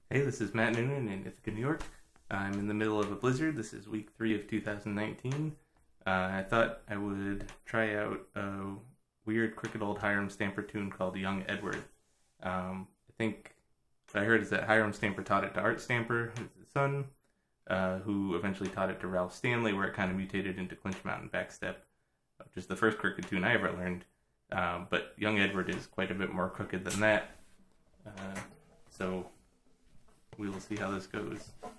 Hey, this is Matt Noonan in Ithaca, New York. I'm in the middle of a blizzard. This is week 3 of 2019. I thought I would try out a weird, crooked old Hiram Stamper tune called Young Edward. I think what I heard is that Hiram Stamper taught it to Art Stamper, his son, who eventually taught it to Ralph Stanley, where it kind of mutated into Clinch Mountain Backstep, which is the first crooked tune I ever learned. But Young Edward is quite a bit more crooked than that. So we will see how this goes.